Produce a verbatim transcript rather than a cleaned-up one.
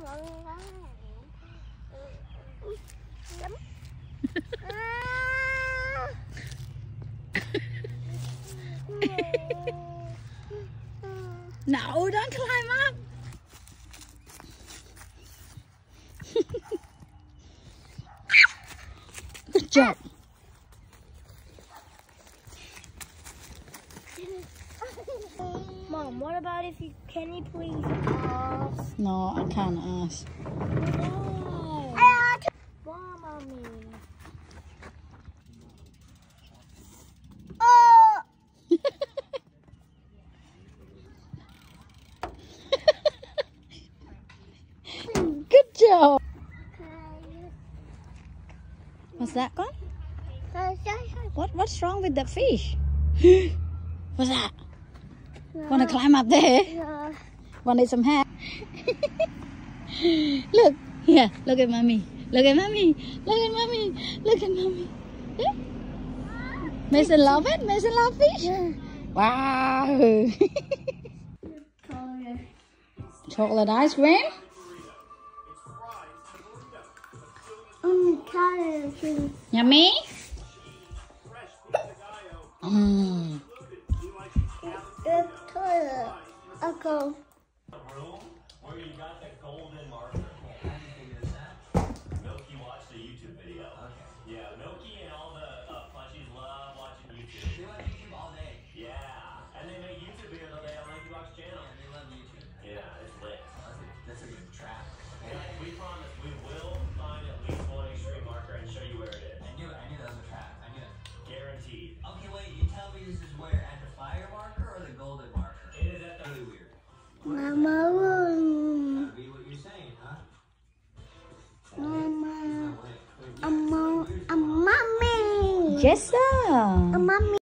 No, don't climb up. Good job. Mom, what about if you, can you please ask? No, I can't ask. No. Why, Mommy? Oh! Good job. What's that gone? What? What's wrong with the fish? What's that? No. Want to climb up there? No. Want to eat some hair? Look, here, look at mommy. Look at mommy. Look at mommy. Look at mommy. Yeah? Mason love it? Mason love fish? Yeah. Wow. Chocolate ice cream? Um, carrot. Yummy? Mm. The toilet. I'll go. Where you got that golden marker. Milky watched a YouTube video. Okay. Yeah, Milky and all the uh, plushies love watching YouTube. They watch YouTube all day. Yeah, and they make YouTube videos all day on Milky Box channel. Yeah, they love YouTube. Yeah, it's lit. That's a, that's a good trap. And we promise we will find at least one extreme marker and show you where it is. I knew it. I knew that was a trap. I knew it. Guaranteed. Okay, wait. You tell me this is where? At the fire marker or the golden marker? It is at the really weird. Mama. That'd be what you're saying, huh? Mama. A mom. A mommy. Yes, sir. A mommy.